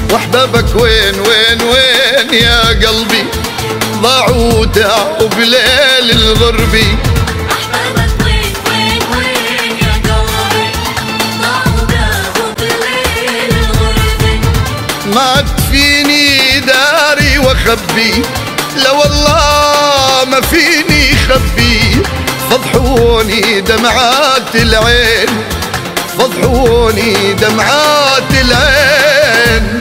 واحبابك وين وين وين يا قلبي؟ ضاعوا وتاعوا بليل الغربي. احبابك وين وين وين يا قلبي؟ ضاعوا وتاعوا بليل الغربي. ما تفيني داري واخبي، لا والله ما فيني خبي. فضحوني دمعات العين، فضحوني دمعات العين.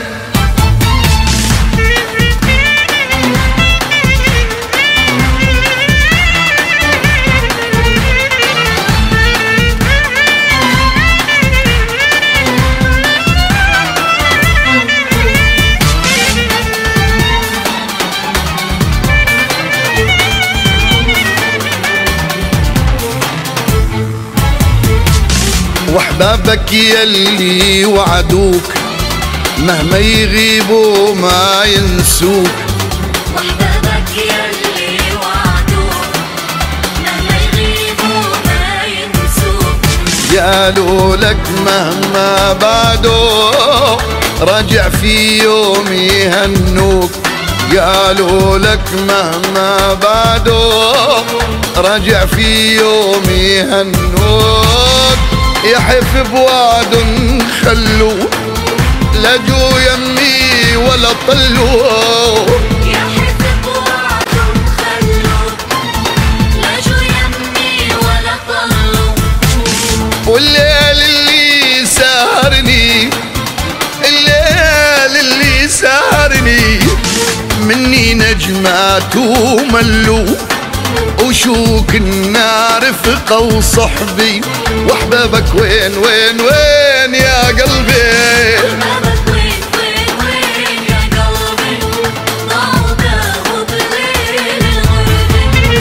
واحبابك يلي وعدوك مهما يغيبوا ما ينسوك. واحبابك يلي وعدوك مهما يغيبوا ما ينسوك. قالوا لك مهما بعدوا رجع في يوم يهنوك. قالوا لك مهما بعدوا رجع في يوم يهنوك. يحف بوعد خلوا لا جو يمي ولا طلوا. يحف بوعد خلوا لا جو يمي ولا طلوا. والليل اللي سهرني، الليل اللي سهرني مني نجمات وملوا. وشوك النار فقه وصحبي. واحبابك وين وين وين يا قلبي؟ احبابك وين وين وين يا قلبي؟ ضاعوا وتاهوا بليل الغربي.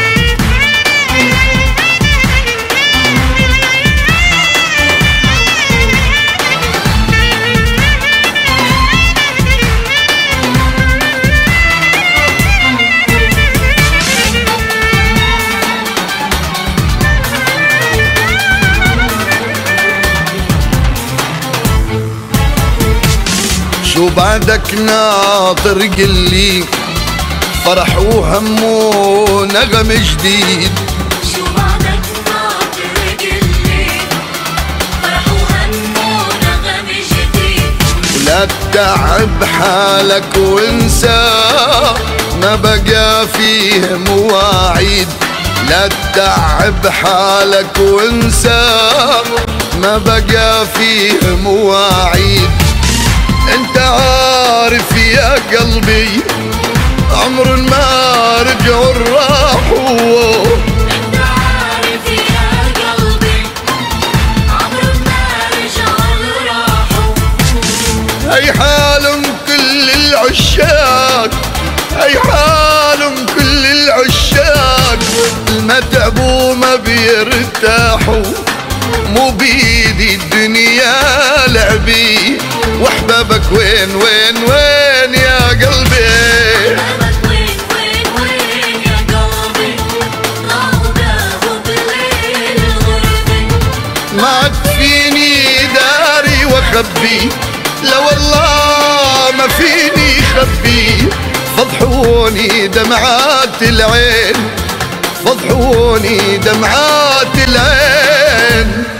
شو بعدك ناطر قلي؟ فرح وهم ونغم جديد. شو بعدك ناطر قلي؟ فرح وهم ونغم جديد. ولا تتعب حالك وانسى ما بقى فيه مواعيد. لا تتعب حالك وانسى ما بقى فيه مواعيد. انت عارف يا قلبي عمر ما رجعوا الراحوا. انت عارف يا قلبي عمر ما رجعوا الراحوا. هي حالهم كل العشاق، هي حالهم كل العشاق. ما تعبوا ما بيرتاحوا، مو بيدي الدنيا لعبي. واحبابك وين وين وين يا قلبي؟ احبابك وين وين وين يا قلبي؟ ضاعوا وتاهوا بليل الغربي. ما تفيني داري واخبي، لا والله ما فيني خبي. فضحوني دمعات العين، فضحوني دمعات العين.